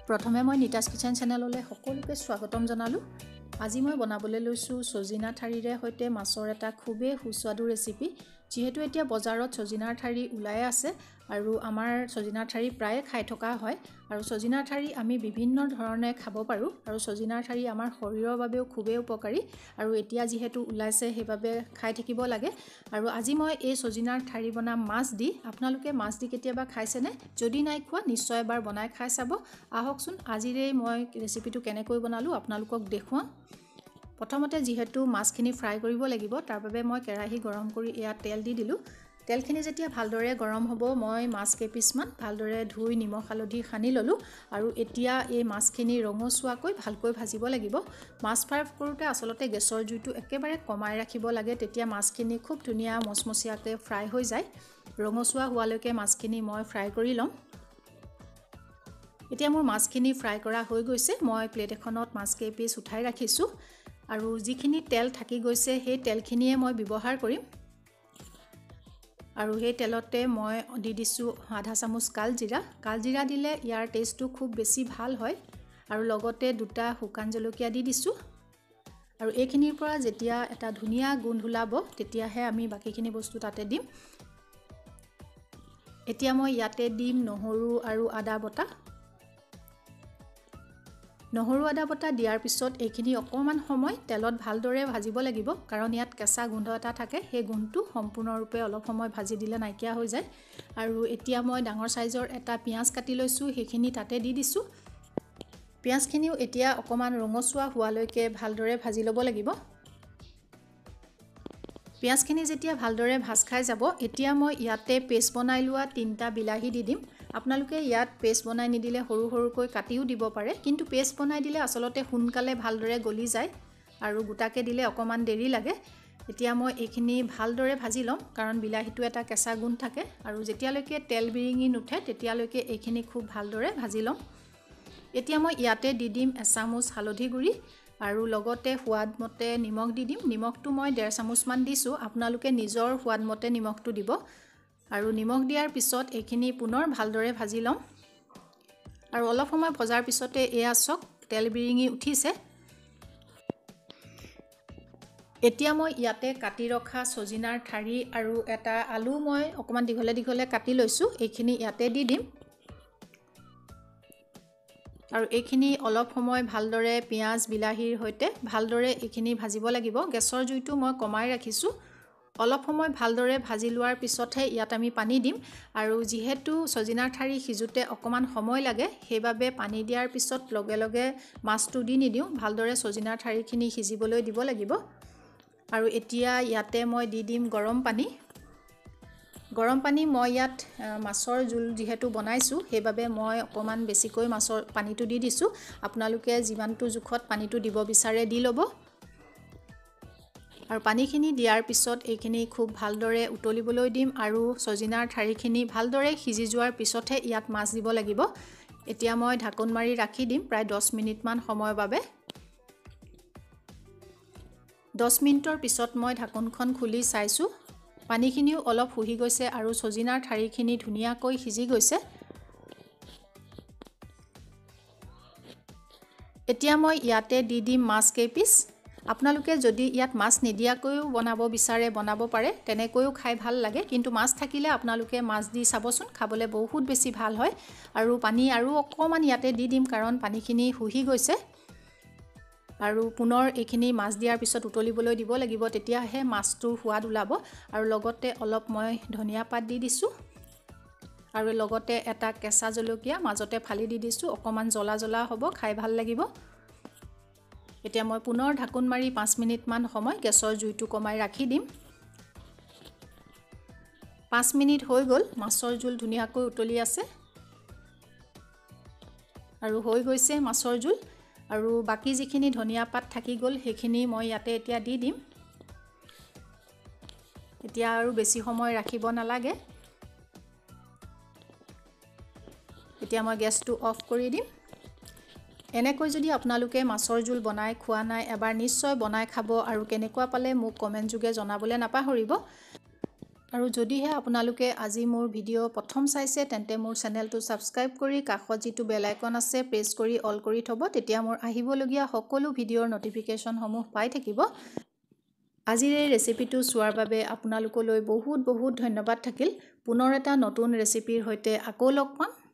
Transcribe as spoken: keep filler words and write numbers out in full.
প্ৰথমে মই নিতাস্কিচেন চেনেললৈ সকলোকে স্বাগতম জনালো। আজি মই বনাবলৈ লৈছো সজিনা ঠাৰিৰে সৈতে মাছৰ এটা খুবেই সুস্বাদু ৰেচিপি। যেহেতু এতিয়া বজাৰত সজিনাৰ ঠাৰি ওলাই আছে আৰু আমাৰ সজিনাৰ ঠাৰি প্ৰায় খাই থকা হয় আৰু সজিনাৰ ঠাৰি আমি বিভিন্ন ধৰণে খাব পাৰো আৰু সজিনাৰ ঠাৰি আমাৰ শৰীৰৰ বাবেও খুবেই উপকাৰী আৰু এতিয়া যেহেতু ওলাইছে সেইবাবে খাই থাকিব লাগে। আৰু আজি মই এই সজিনাৰ ঠাৰি বনাম মাছ দি। আপোনালোকে মাছ দি কেতিয়াবা খাইছেনে? যদি নাই খোৱা নিশ্চয় এবাৰ বনাই খাই চাব। আহকচোন আজিৰে মই ৰেচিপিটো কেনেকৈ বনালো আপোনালোকক দেখুৱাম। প্ৰথমতে যেহেতু মাছখিনি ফ্ৰাই কৰিব লাগিব তাৰ বাবে মই কেৰাহী গৰম কৰি ইয়াত তেল দি দিলোঁ। তেলখিনি যেতিয়া ভালদৰে গৰম হ'ব মই মাছ কেইপিছমান ভালদৰে ধুই নিমখ হালধি সানি ল'লোঁ আৰু এতিয়া এই মাছখিনি ৰঙচুৱাকৈ ভালকৈ ভাজিব লাগিব। মাছ ফ্ৰাই কৰোঁতে আচলতে গেছৰ জুইটো একেবাৰে কমাই ৰাখিব লাগে, তেতিয়া মাছখিনি খুব ধুনীয়া মচমচীয়াকৈ ফ্ৰাই হৈ যায়। ৰঙচুৱা হোৱালৈকে মাছখিনি মই ফ্ৰাই কৰি ল'ম। এতিয়া মোৰ মাছখিনি ফ্ৰাই কৰা হৈ গৈছে। মই প্লেট এখনত মাছ কেইপিচ উঠাই ৰাখিছোঁ আৰু যিখিনি তেল থাকি গৈছে সেই তেলখিনিয়ে মই ব্যৱহাৰ কৰিম। আৰু সেই তেলতে মই দি দিছোঁ আধা চামুচ কালজিৰা। কালজিৰা দিলে ইয়াৰ টেষ্টটো খুব বেছি ভাল হয় আৰু লগতে দুটা শুকান জলকীয়া দি দিছোঁ। আৰু এইখিনিৰ পৰা যেতিয়া এটা ধুনীয়া গোন্ধ ওলাব তেতিয়াহে আমি বাকীখিনি বস্তু তাতে দিম। এতিয়া মই ইয়াতে দিম নহৰু আৰু আদা বটা। নহৰু আদা বটা দিয়াৰ পিছত এইখিনি অকণমান সময় তেলত ভালদৰে ভাজিব লাগিব, কাৰণ ইয়াত কেঁচা গোন্ধ এটা থাকে। সেই গোন্ধটো সম্পূৰ্ণৰূপে অলপ সময় ভাজি দিলে নাইকিয়া হৈ যায়। আৰু এতিয়া মই ডাঙৰ সাইজৰ এটা পিঁয়াজ কাটি লৈছোঁ, সেইখিনি তাতে দি দিছোঁ। পিঁয়াজখিনিও এতিয়া অকণমান ৰঙচুৱা হোৱালৈকে ভালদৰে ভাজি ল'ব লাগিব। পিঁয়াজখিনি যেতিয়া ভালদৰে ভাজ খাই যাব এতিয়া মই ইয়াতে পেষ্ট বনাই লোৱা তিনিটা বিলাহী দি দিম। আপোনালোকে ইয়াত পেষ্ট বনাই নিদিলে সৰু সৰুকৈ কাটিও দিব পাৰে, কিন্তু পেষ্ট বনাই দিলে আচলতে সোনকালে ভালদৰে গলি যায় আৰু গোটাকৈ দিলে অকণমান দেৰি লাগে। এতিয়া মই এইখিনি ভালদৰে ভাজি ল'ম, কাৰণ বিলাহীটো এটা কেঁচা গোন্ধ থাকে আৰু যেতিয়ালৈকে তেল বিৰিঙি নুঠে তেতিয়ালৈকে এইখিনি খুব ভালদৰে ভাজি ল'ম। এতিয়া মই ইয়াতে দি দিম এচামুচ হালধি গুড়ি আৰু লগতে সোৱাদমতে নিমখ দি দিম। নিমখটো মই ডেৰ চামুচমান দিছোঁ, আপোনালোকে নিজৰ সোৱাদমতে নিমখটো দিব। আৰু নিমখ দিয়াৰ পিছত এইখিনি পুনৰ ভালদৰে ভাজি ল'ম। আৰু অলপ সময় ভজাৰ পিছতে এয়া চাওক তেল বিৰিঙি উঠিছে। এতিয়া মই ইয়াতে কাটি ৰখা সজিনাৰ ঠাৰি আৰু এটা আলু মই অকণমান দীঘলে দীঘলে কাটি লৈছোঁ, এইখিনি ইয়াতে দি দিম। আৰু এইখিনি অলপ সময় ভালদৰে পিঁয়াজ বিলাহীৰ সৈতে ভালদৰে এইখিনি ভাজিব লাগিব। গেছৰ জুইটো মই কমাই ৰাখিছোঁ। অলপ সময় ভালদৰে ভাজি লোৱাৰ পিছতহে ইয়াত আমি পানী দিম। আৰু যিহেতু সজিনাৰ ঠাৰি সিজোতে অকণমান সময় লাগে সেইবাবে পানী দিয়াৰ পিছত লগে লগে মাছটো দি নিদিওঁ, ভালদৰে সজিনাৰ ঠাৰিখিনি সিজিবলৈ দিব লাগিব। আৰু এতিয়া ইয়াতে মই দি দিম গৰম পানী। গৰম পানী মই ইয়াত মাছৰ জোল যিহেতু বনাইছোঁ সেইবাবে মই অকণমান বেছিকৈ মাছৰ পানীটো দি দিছোঁ। আপোনালোকে যিমানটো জোখত পানীটো দিব বিচাৰে দি ল'ব। আৰু পানীখিনি দিয়াৰ পিছত এইখিনি খুব ভালদৰে উতলিবলৈ দিম আৰু সজিনাৰ ঠাৰিখিনি ভালদৰে সিজি যোৱাৰ পিছতহে ইয়াত মাছ দিব লাগিব। এতিয়া মই ঢাকোন মাৰি ৰাখি দিম প্ৰায় দহ মিনিটমান সময়ৰ বাবে। দহ মিনিটৰ পিছত মই ঢাকোনখন খুলি চাইছোঁ, পানীখিনিও অলপ শুহি গৈছে আৰু সজিনাৰ ঠাৰিখিনি ধুনীয়াকৈ সিজি গৈছে। এতিয়া মই ইয়াতে দি দিম মাছ কেইপিচ। আপোনালোকে যদি ইয়াত মাছ নিদিয়াকৈও বনাব বিচাৰে বনাব পাৰে, তেনেকৈও খাই ভাল লাগে। কিন্তু মাছ থাকিলে আপোনালোকে মাছ দি চাবচোন, খাবলৈ বহুত বেছি ভাল হয়। আৰু পানী আৰু অকণমান ইয়াতে দি দিম, কাৰণ পানীখিনি শুহি গৈছে। আৰু পুনৰ এইখিনি মাছ দিয়াৰ পিছত উতলিবলৈ দিব লাগিব, তেতিয়াহে মাছটোৰ সোৱাদ ওলাব। আৰু লগতে অলপ মই ধনিয়া পাত দি দিছোঁ আৰু লগতে এটা কেঁচা জলকীয়া মাজতে ফালি দি দিছোঁ। অকণমান জ্বলা জ্বলা হ'ব, খাই ভাল লাগিব। এতিয়া মই পুনৰ ঢাকোন মাৰি পাঁচ মিনিটমান সময় গেছৰ জুইটো কমাই ৰাখি দিম। পাঁচ মিনিট হৈ গ'ল, মাছৰ জোল ধুনীয়াকৈ উতলি আছে আৰু হৈ গৈছে মাছৰ জোল। আৰু বাকী যিখিনি ধনিয়া পাত থাকি গ'ল সেইখিনি মই ইয়াতে এতিয়া দি দিম। এতিয়া আৰু বেছি সময় ৰাখিব নালাগে। এতিয়া মই গেছটো অফ কৰি দিম। এনেকৈ যদি আপোনালোকে মাছৰ জোল বনাই খোৱা নাই এবাৰ নিশ্চয় বনাই খাব আৰু কেনেকুৱা পালে মোক কমেণ্ট যোগে জনাবলৈ নাপাহৰিব। আৰু যদিহে আপোনালোকে আজি মোৰ ভিডিঅ' প্ৰথম চাইছে তেন্তে মোৰ চেনেলটো ছাবস্ক্ৰাইব কৰি কাষত যিটো বেল আইকন আছে প্ৰেছ কৰি অল কৰি থ'ব, তেতিয়া মোৰ আহিবলগীয়া সকলো ভিডিঅ'ৰ নটিফিকেশ্যনসমূহ পাই থাকিব। আজিৰ এই ৰেচিপিটো চোৱাৰ বাবে আপোনালোকলৈ বহুত বহুত ধন্যবাদ থাকিল। পুনৰ এটা নতুন ৰেচিপিৰ সৈতে আকৌ লগ পাম।